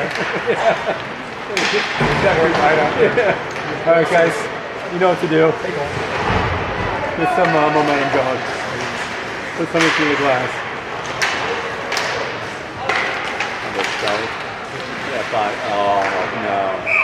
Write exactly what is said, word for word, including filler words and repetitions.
Exactly right out there. Yeah. All right, guys, you know what to do. Get some uh, momentum going. Put something through the glass. Yeah, but, oh no.